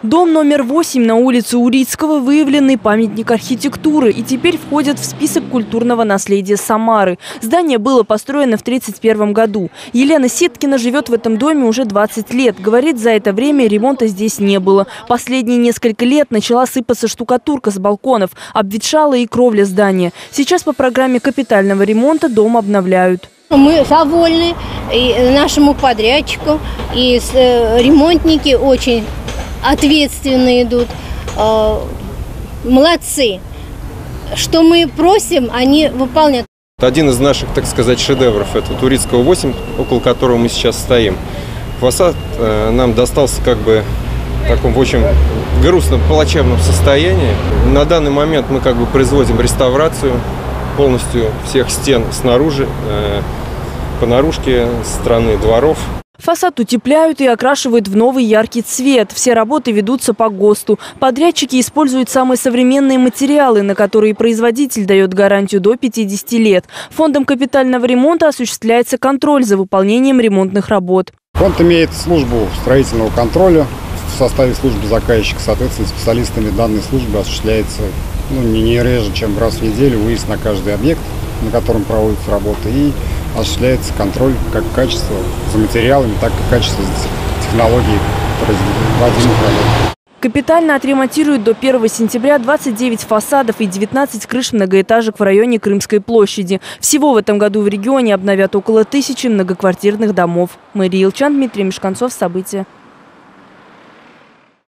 Дом номер 8 на улице Урицкого – выявленный памятник архитектуры и теперь входит в список культурного наследия Самары. Здание было построено в 1931 году. Елена Сеткина живет в этом доме уже 20 лет. Говорит, за это время ремонта здесь не было. Последние несколько лет начала сыпаться штукатурка с балконов, обветшала и кровля здания. Сейчас по программе капитального ремонта дом обновляют. Мы довольны и нашему подрядчику, и ремонтники очень ответственно идут, молодцы. Что мы просим, они выполняют. Один из наших, так сказать, шедевров – это Урицкого 8, около которого мы сейчас стоим. Фасад нам достался как бы в таком очень грустном, плачевном состоянии. На данный момент мы как бы производим реставрацию полностью всех стен снаружи, по наружке, со стороны дворов. Фасад утепляют и окрашивают в новый яркий цвет. Все работы ведутся по ГОСТу. Подрядчики используют самые современные материалы, на которые производитель дает гарантию до 50 лет. Фондом капитального ремонта осуществляется контроль за выполнением ремонтных работ. Фонд имеет службу строительного контроля в составе службы заказчика. Соответственно, специалистами данной службы осуществляется не реже, чем раз в неделю выезд на каждый объект, на котором проводятся работы, и осуществляется контроль как качества за материалами, так и качества технологий производимых работ. Капитально отремонтируют до 1 сентября 29 фасадов и 19 крыш многоэтажек в районе Крымской площади. Всего в этом году в регионе обновят около 1000 многоквартирных домов. Мария Илчан, Дмитрий Мешканцов. События.